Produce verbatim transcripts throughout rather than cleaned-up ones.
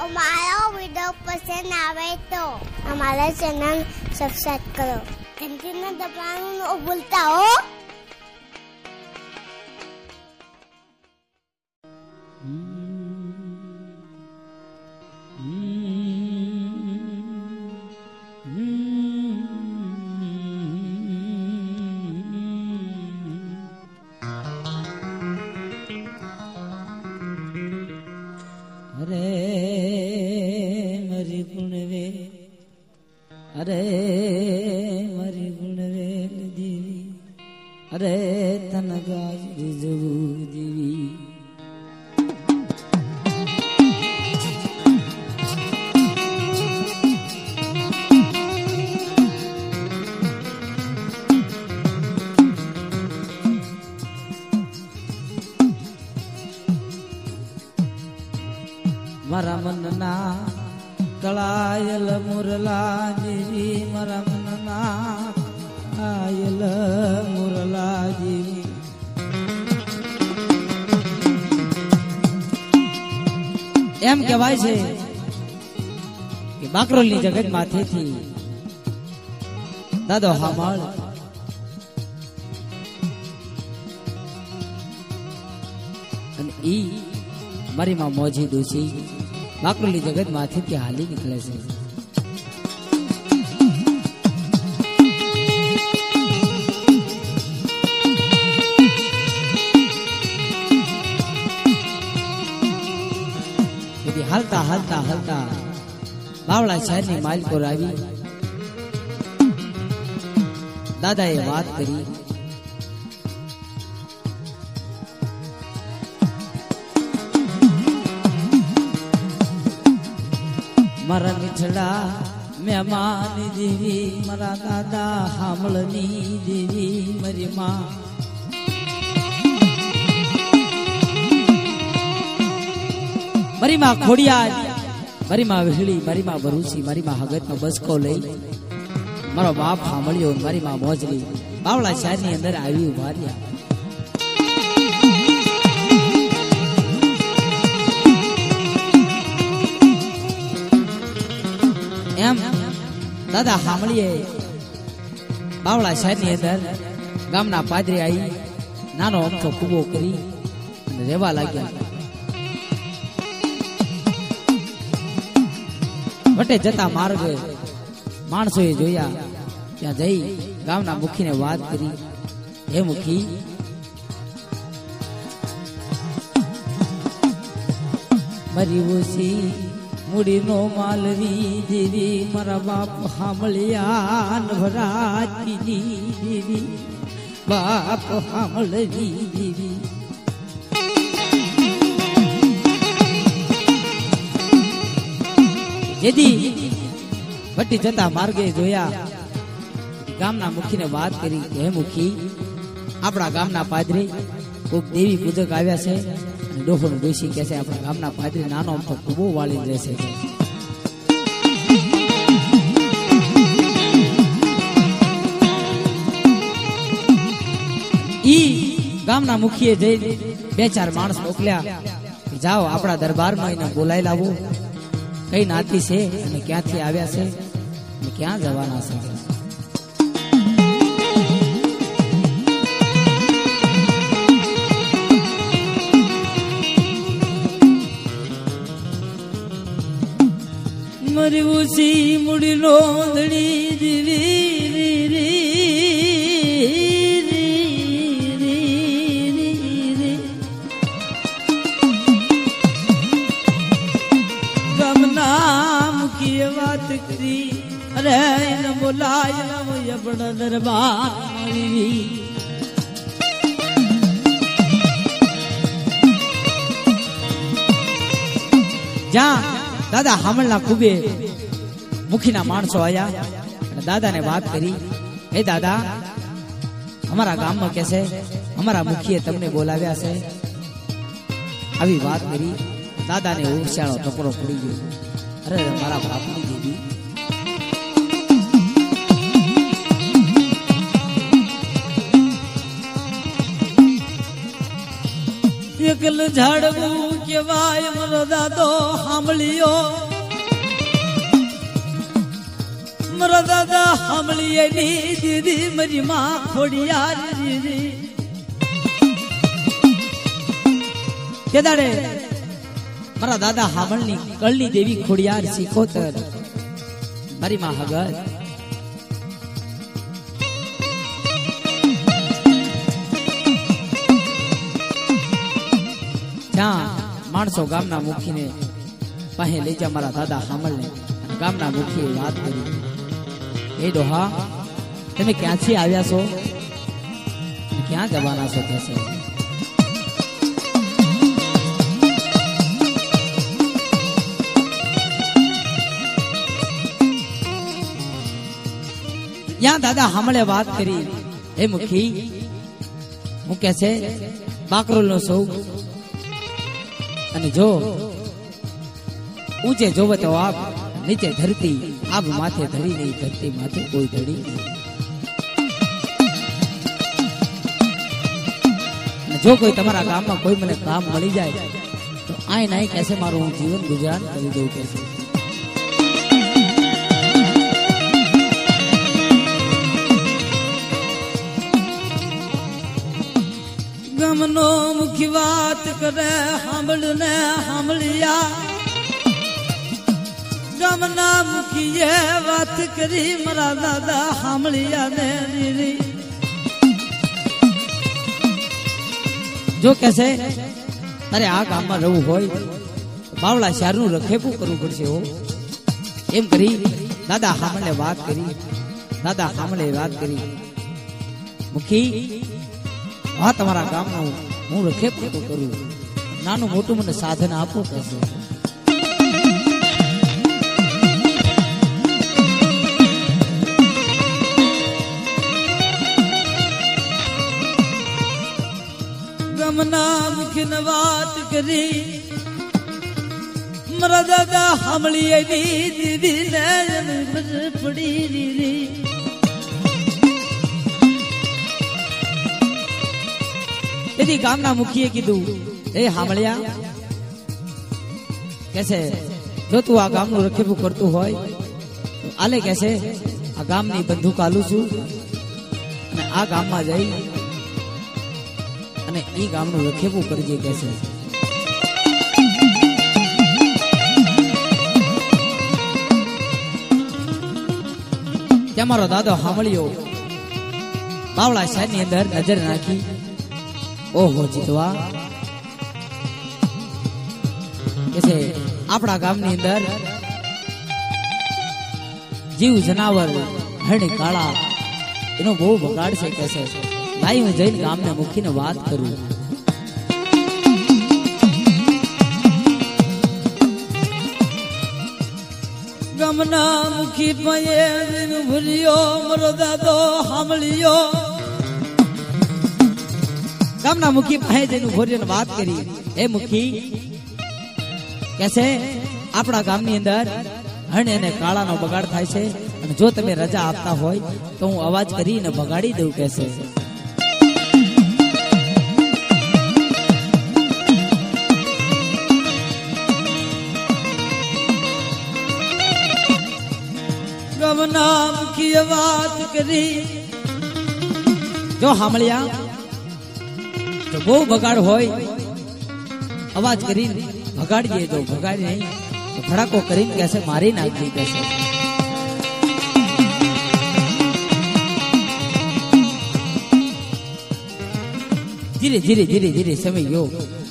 हमारा वीडियो पसंद आवे तो हमारा चैनल सब्सक्राइब करो, घंटी न दबाना भूलता हो। अरे मरी गुणवे, अरे मरी गुणवे देवी, अरे तन गाजरी जगू देवी। मारा मनना कलायल मुरला देवी, मारा मनना आयल मुरला देवी। एम कहेवाय छे के बाकरोलनी जगत माथेथी दादो हामळ अने ई मारी मां मोजी दूसी बाकरोली जगत माथे की हाली निकले से। यदि हलता हलता हलता बावड़ा शहर ने माइल को रावी दादा ये बात करी। मारा मिठड़ा मेहमान देवी, मारा दादा हामलनी देवी मरी मां। मरी मां खोड़िया, मरी मां विहड़ी, मरी मां भरूसी, मरी मां हगत में बसको लई मारो बाप हामलियो, मरी मां मोजली बावड़ा शहर ની અંદર આવી ઉભા રહ્યા। एम दादा हामळीए बावड़ा शहर ની અંદર ગામના પાદરી आई नानो अमथो कूबो करी रेवा लाग्या। वटे जता मार्ग माणसोए जोया, ત્યાં જઈ ગામના મુખીને વાત કરી, હે મુખી મરી ઓછી मुड़ी नो मालवी देवी, मारा बाप हामलिया नभराती देवी, बाप हामलवी देवी। यदि बट्टी जता मार्गे जोया गामना मुखी ने बात करी, हे मुखी आपड़ा गामना पादरी कोक देवी पूजक आव्या छे, डोफो डोशी कैसे अपना गामना पादरी नानो अमथो कूबो वाली रहेशे। ई गामना मुखीए जई बे चार माणस मोकल्या, जाओ आपड़ा दरबार में इने बोलाई लावो, कई नाती छे अने क्यांथी आव्या छे अने क्यां जवाना छे। मरी उसी मुड़ी रोंदड़ी देवी री री री री री गमना मुखी बात करी, अरे न बुलाय मुझे बड़ा दरबार जा। दादा हामलना खूबे मुखीना माणसो आया, दादा ने बात करी, हे दादा हमारा गाम में कैसे हमारा मुखीए तमने बोलाव्या छे। अभी बात करी, दादा ने उछाळो टपरो पड़ी गयो, अरे मारा बापनी देवी એકલ ઝાડવું કેવાય મારો દાદો સાંભળ્યો મારા દાદા સાંભળીએ ની દીદી મારી માં ખોડિયાર દીદી કે દાડે મારા દાદા સાંભળની કળની દેવી ખોડિયાર શીખોતર મારી માં હગર જ્યાં માણસો ગામના મુખીને પાસે લઈ જા મારા દાદા સાંભળને ગામના મુખીએ વાત કરી એ ડોહા તમે ક્યાંથી આવ્યા છો ક્યાં જવાના છો કહેશે यहाँ दादा हमले बात करी हे मुखी હું કે છે બાકરોલનો સૌ અને જો ઊંચે જોવે તો આપ નીચે ધરતી આબ માથે ધરી નહીં ધરતી માથે કોઈ ધડી નહીં જો કોઈ તમારા ગામમાં કોઈ મને કામ મળી જાય તો આય નાય કેસે મારું હું જીવન ગુજરાન કરી દઉં કેસે ગમનો મુખી વાત કરે સાંભળને સાંભળ્યા ગમના મુખીએ વાત કરી મારા દાદા સાંભળ્યા ને દીદી જો કેસે તારે આ ગામમાં રહેવું હોય બાવળા શહેરનું રખેપું કરવું પડશે હો એમ કરી દાદા સાંભળે વાત કરી દાદા સાંભળે વાત કરી મુખી હા તમારા ગામમાં હું રખેપ કરું નાનું મોટું મને સાધન આપો કહેશે ગમના મુખીને વાત કરી મારા દાદા સાંભળીએ દીદી ને પડી દીદી यदि गामना मुखिए कीधु ए हामलिया कैसे जो तू आ गाम नु रखेबू करतु होय तो आले कैसे आ गाम नी बंदूक आलू छू અને આ ગામમાં જઈ અને ઈ ગામ નું રખેબू કરજે कैसे તમારો દાદો હામળિયો બાવળા શહેર ની અંદર નજર નાખી ओहो जीतवा कैसे अपना गाम नी अंदर जीव जनावर हरणी काला इनो बहु बगाड़ से कैसे लाई हूं जैन गाम ने मुखी ने बात करूं गमना मुखी पये दिन भूलियो मरो दादो हामलियो गामना मुखी पाए जेनु भोजन बात करी ए मुखी कैसे अपना गाम नी अंदर हरणे ने काळा नो बगाड़ थाय छे अने जो तमे रजा आपता होय तो हूँ अवाज करी ने बगाड़ी दઉં कैसे गमना मुखी बात करी जो हामलिया तो वो बगाड़ होय अवाज करी भगाड़िए तो भगाड़ी नहीं तो भड़ाको करी कैसे मारी नाखी कैसे धीरे धीरे धीरे धीरे समय यो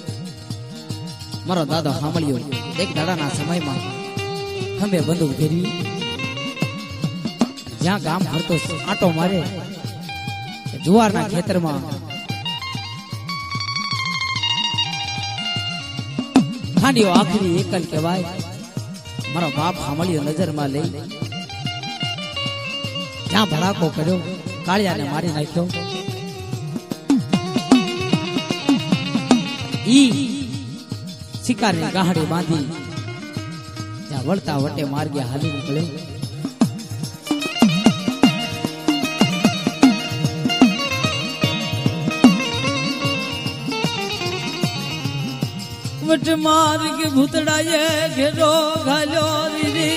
मारो दादा हामलियो एक दाड़ा ना समय में हमें बंदूक फेरवी ज्યાં ગામ ફરતો આટો મારે જુવારના ખેતરમાં ખાંડીઓ આખરી એકલ કહેવાય મારો બાપ હામળિયો નજરમાં લઈ જ્યાં ભડાકો કર્યો કાળિયાને મારી નાખ્યો ઈ શિકારની ગાહડી બાંધી જ્યાં વળતા વટે માર્ગે હાલી નીકળ્યો वट मार के भूतड़ा ये घेरो घालो री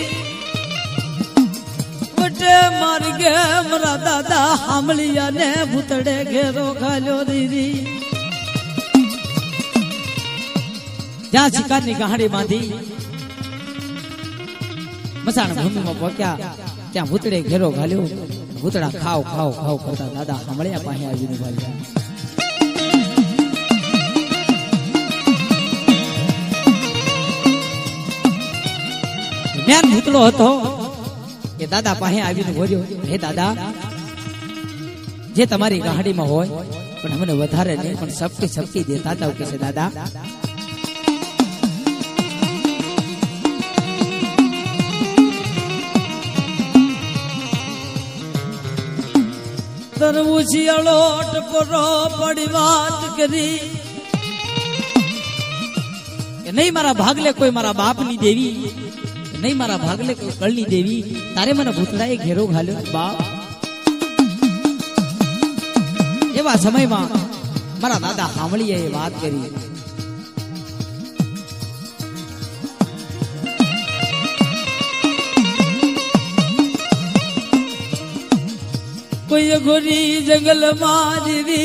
वट मार के मरा दादा हमलिया ने भूतड़े घेरो घालो री जहाँ शिकार ने कहाड़ी बांधी मसान भूमि में पहुंचा त्या भूतड़े घेरो घालो भूतड़ा खाओ खाओ खाओ करता दादा हमलिया पाहे आवीने भाग्या ज्ञान भूतड़ो હતો કે દાદા પાસે આવીને બોલ્યો હે દાદા જે તમારી ગાડીમાં હોય પણ મને વધારે નહીં પણ શક્તિ શક્તિ દેતા હતા કે છે દાદા તરવુશિયાળો ટપરો પડી વાત કરી કે નહીં મારા ભાગલે કોઈ મારા બાપની દેવી नहीं मारा भागले कळनी देवी तारे मन भूतड़ा ए घेरो घाल्यो बाप एवा समय में मारा दादा हामळीए बात करी कोई गोरी जंगल में जीवी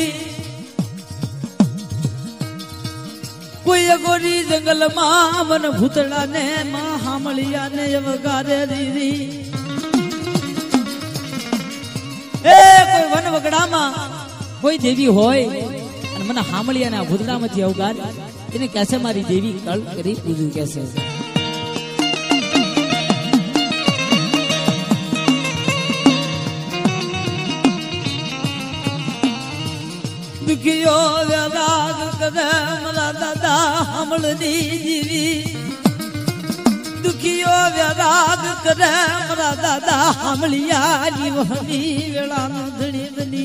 कोई गोरी जंगल मां मन भूतड़ा ने मां हामलिया ने वगारे री ए कोई वन वगड़ा मा कोई देवी होय अन मन हामलिया ने भूतड़ा मथी अवगार इने कैसे मारी देवी कल करी पूजू कैसे दुखियो राग करे मरा दादा हमलनी जीवी दुखियो राग करे मरा दादा हमलिया जीवनी वेला धनी धनी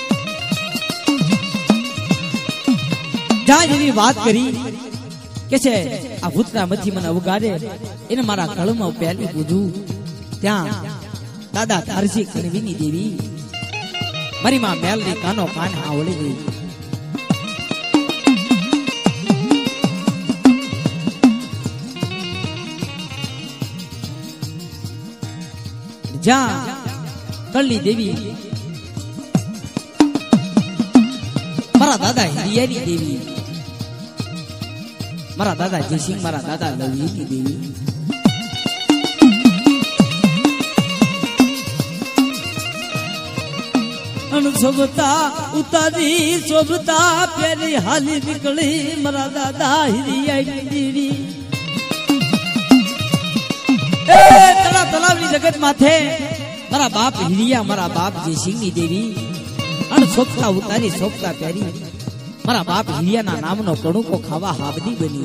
जहाँ जेवी बात करी के छे आ भूतड़ा मथी मन अवगारे इन मारा गळ में पहली पूजू त्या दादा तारसी कणवीनी देवी मरी मां मेल री कानो कान हा ओली गई जा कळनी देवी मारा दादा हिरियानी देवी मारा दादा जयसिंह मारा दादा लवलीनी देवी शोभता उतारी शोभता प्यारी हाली निकली मरा दादा हिरियानी देवी ए तला तलावनी जगत माथे मारा बाप हिरिया मारा बाप जयसिंह नी देवी अन शोभता उतारी शोभता प्यारी मारा बाप हिरिया ना नाम नो कणु को खावा हाबदी बनी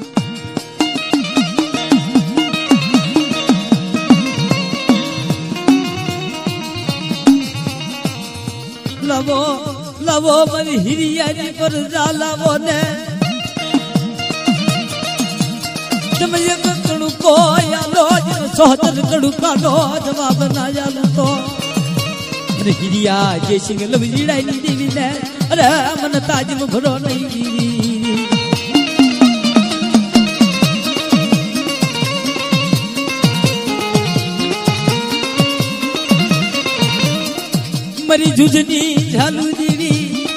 लवो लवो मरी हिरिया जी पर जाला वो ने जब ये कणु को या लो सोहतर कणु का लो जवाब ना जालू तो अरे हिरिया जयसिंह लवलीड़ा नी देवी ने अरे मन ताज में भरो नहीं मरी जुजनी झालू जीवी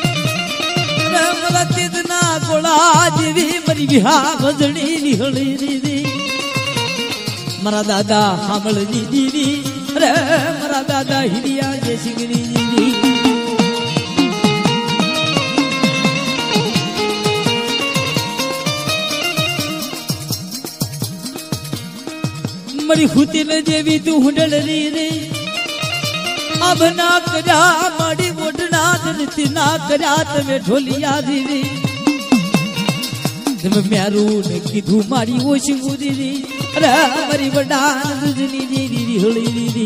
मला तेदना गोळा जीवी मरी विहा भजणी निहळी री मरा दादा हामळनी जीवी अरे मरा दादा हिरिया जयसिंहनी जीवी मरी हुती न जेवी तू हुंडळली रे अब ना करा माड़ी मोटना धरती ना करा तमे ढोलिया दीदी तुम म्यारू ने कीधु मारी वो शिंगू दीदी अरे मरी बडान दुजनी दीदी होली दीदी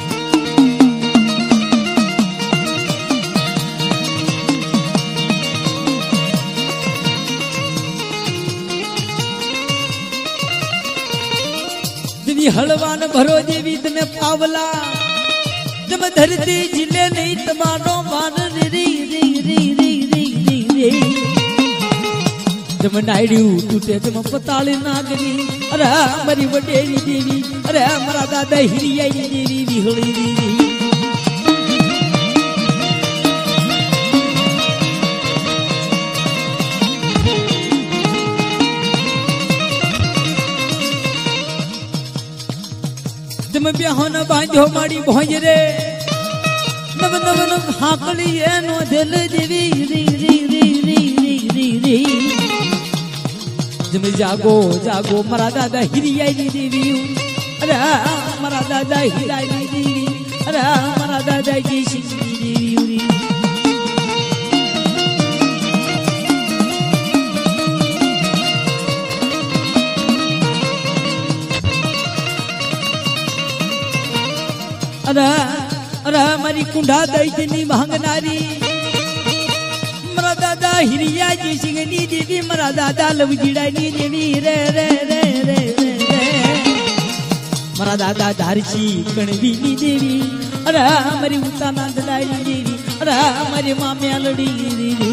दीदी हलवान भरो देवी तने पावला जब धरती जिले नहीं तमानो मान री री री री री री री जम नायडू टूटे जम पताली नागरी अरे मरी वडेरी देवी अरे मरा दादा हिरिया देवी विहड़ी देवी जम ब्याहन बांधो माड़ी भोज रे नव नव नव हाकली नो दिल देवी री री री री री री री जम जागो जागो मरा दादा हिरिया देवी अरे मरा दादा हिरिया देवी अरे मरा दादा जय सिंह देवी अरे अरे मारी कुंडा दैतनी भांगनारी मरा दादा हिरिया जी सिंगनी देवी मरा दादा लवजीडानी देवी रे रे रे रे रे रे मरा दादा धारची कणवीनी देवी अरे मारी उताना दलाई देवी अरे मारी माम्या लड़ी देवी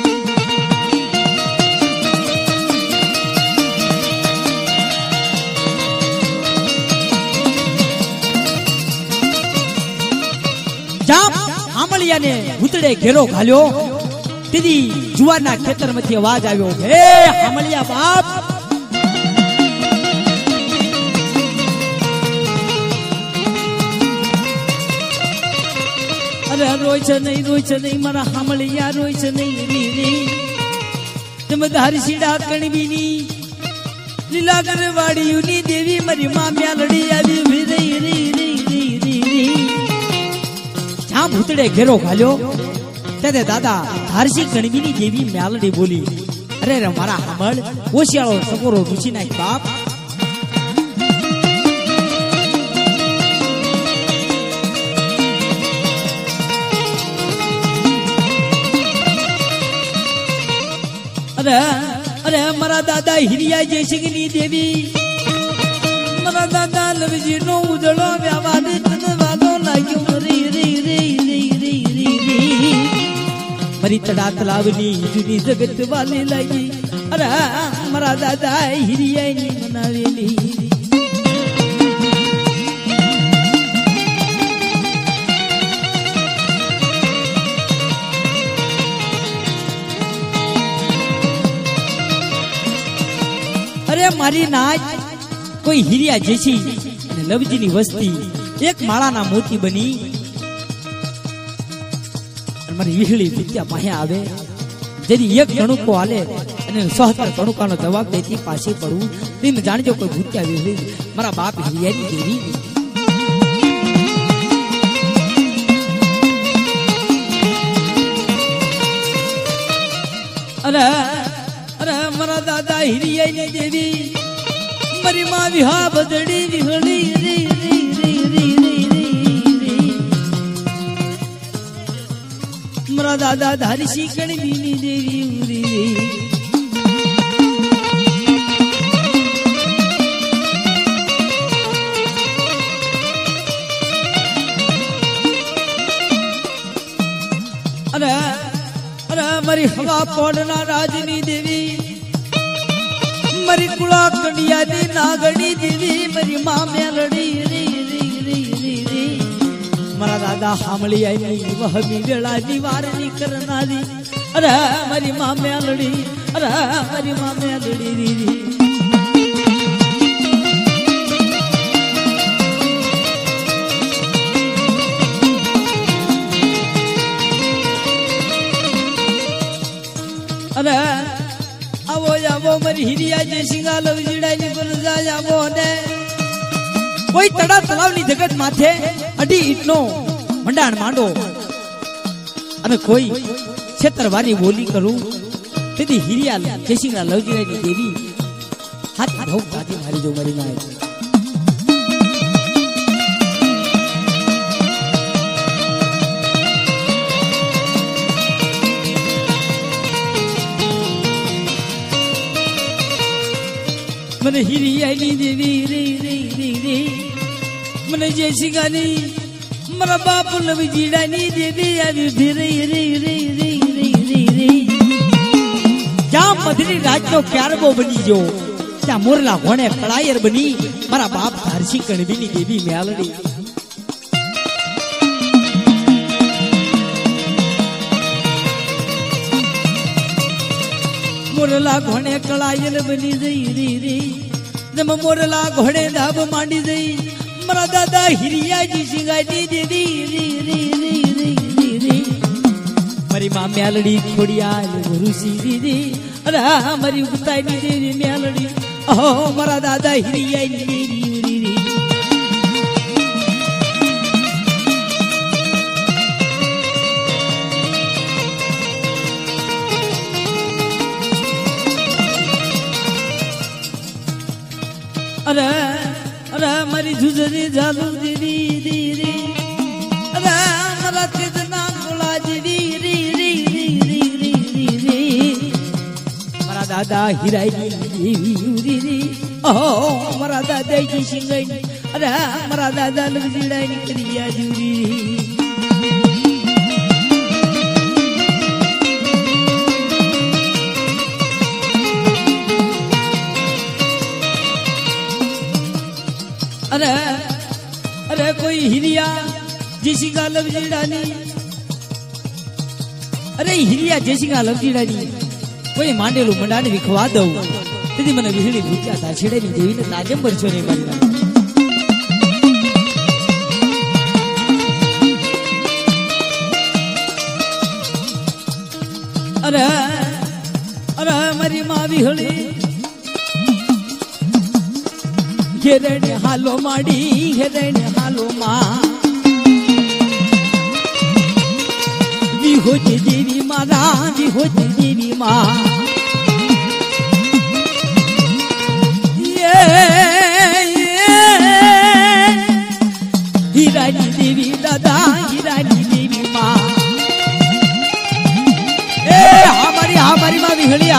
आमलिया ने भूतड़े घेरो घाल्यो तेदी जुवाना खेतर मथी आवाज आव्यो हे आमलिया बाप अरे रोय छ नहीं रोय छ नहीं मारा आमलिया रोय छ नहीं री री तुम धारी सीड़ा कणबीनी लीलागर वाड़ी उनी देवी मरी माम्या लड़ी आवी री री री री री री हाँ भूतड़े घेरो घाल्यो तेरे दादा धारसी कणवीनी देवी म्यालडी बोली अरे रे मारा हमल ओशियाळो सकोरो रुचि नाख बाप अरे अरे मारा दादा हिरिया जयसिंहनी देवी मारा दादा लवजी नो उजळो व्यावादी तनवालो लाग्यो रे रे रे रे रे रे रे मरी तड़ा तलावनी जुनी जगत वाली लगी अरे मारा दादा हिरिया नी मनावेली अरे मारी नाच कोई हिरिया जैसी लवजी नी वस्ती एक माला ना मोती बनी मारी विहली विद्या पाहे आवे जदी एक गणुको आले अने सहतर गणुकानो जवाब देती पाछे पड़ू तीन जाणजो कोई भूत्या विहली मारा बाप हिरियानी देवी अरे अरे मारा दादा हिरियानी देवी मरी मां विहा बदड़ी विहली री री री री री री मरा दादा धारसी कणवीनी देवी री अरे अरे मरी हवा पौड़ना राजनी देवी मरी कुड़ा कंडिया दी नागणी देवी मरी माम्या लड़ी री री री री री मरा दादा हामली आई वह भी वेला निवारणी करनारी अरे मरी माम्या लड़ी अरे मरी माम्या लड़ी री री अरे आवो आवो मरी हिरिया जय सिंगा लवजीड़ा नी बन जाय आवो ने कोई तड़ा तलावनी जगत माथे अडी इटनो मंडाण मांडो अने कोई क्षेत्रवारी बोली करू तेदी हिरिया जय सिंगा लवजीड़ा नी देवी हाथ धोक दादी मारी जो मरी नाय मन हिरिया नी देवी रे रे रे रे मन जय सिंगा नी मरा बाप लवजीड़ा नी देवी आवी रे रे रे रे रे रे रे જ્યાં મધની રાતનો પ્યારબો બની જો ત્યાં મોરલા ઘોણે કળાયર બની મારા બાપ ધારસી કણબીની દેવી મેલડી મોરલા ઘોણે કળાયર બની જઈ રી રી જમ મોરલા ઘોડે ધાબ માંડી જઈ મારા દાદા હિરિયાજી સિંગાઈ દીદી રી રી રી રી રી રી મારી માં મેલડી ખોડિયાલ ઋષિ દીદી અરે મારી ઉતાઈ દેવી મેલડી ઓહો મારા દાદા હિરિયાઈ દીદી રી રી અરે અરે મારી જુજરી જાલુ દીદી દીદી અરે મારા તેજના ગોળા દીદી રી રી રી રી રી રી રી મારા દાદા હિરાઈ દેવી રી રી ઓહો મારા દાદા જી સિંગાઈ અરે મારા દાદા લગજીડાઈ કરિયા જુરી अरे अरे कोई हिरिया जैसी का लवजीड़ानी अरे हिरिया जैसी का लवजीड़ानी कोई मांडेलू मंडाने विखवा दो तेदी मने विहड़ी भूत्या था छेड़े नी देवी ने ताजंबर छोने मारना अरे अरे मारी माँ विहड़ी हेरणे हालो माडी हेरणे हालो मा विहोती देवी मारा विहोती देवी मा ये हिरानी देवी दादा हिरानी देवी मा ए हमारी हमारी माँ विहड़िया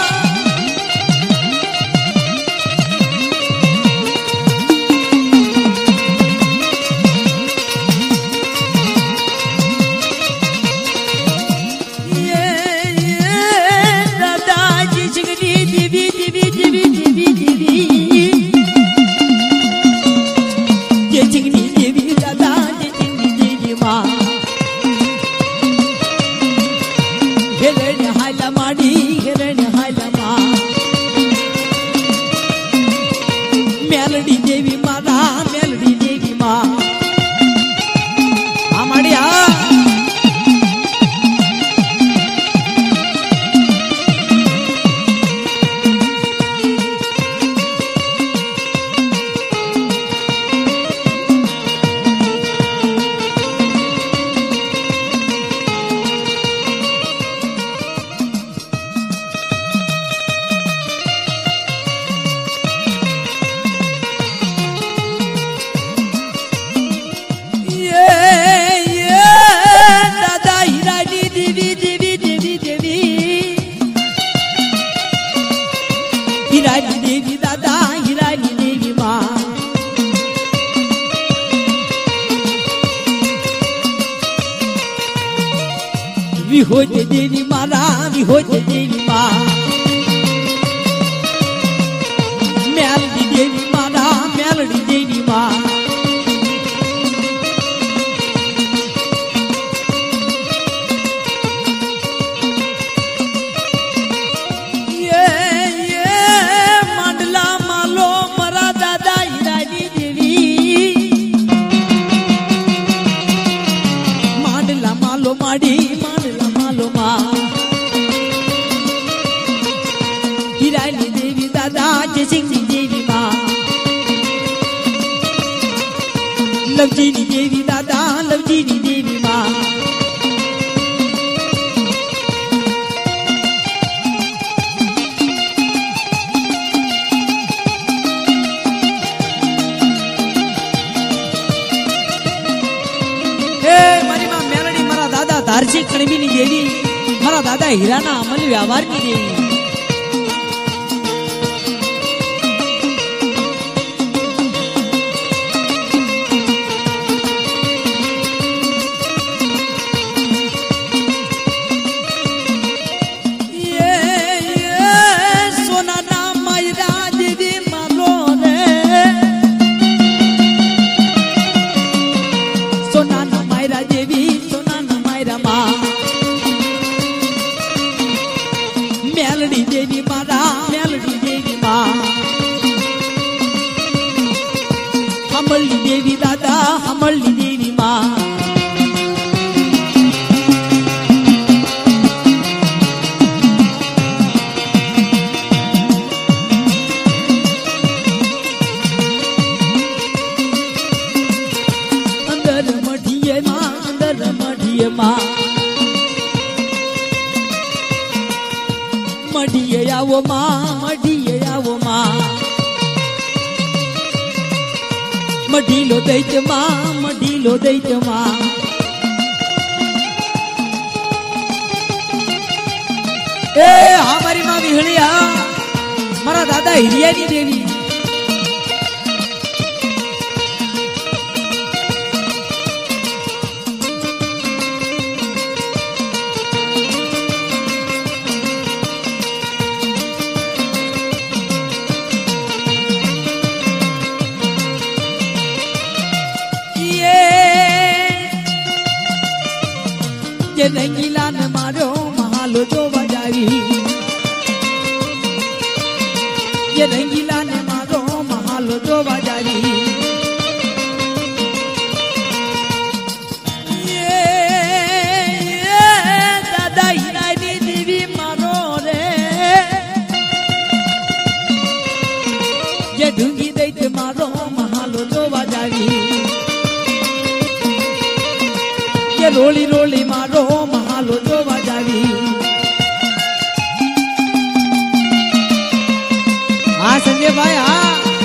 मेलडी देवी माता मेलडी देवी माँ हमारिया हिरानी देवी दादा हिरानी देवी माँ विहोती देवी मारा विहोती देवी माँ मेलडी देवी मारा मेलडी देवी माँ माडी मांडला मालो मा हिरानी देवी दादा जयसिंह देवी माँ लवजीनी देवी दादा लवजीनी देवी माँ धारसी कणबीनी देवी मारा दादा हीराना अमल व्यवहारनी देवी ये मढीलो दैत मां मढीलो दैत मां ए हमारी मां विहड़िया मारा दादा हिरियानी देवी ये रंगीला ने मारो महालो जो बजावी ये रंगीला ने मारो महालो जो बजावी ये, ये दादा हिरानी देवी मारो रे ये ढूंगी दैत मारो महालो जो बजावी ये रोली रोली मारो महालो जो बजावी हाँ संजय भाई हाँ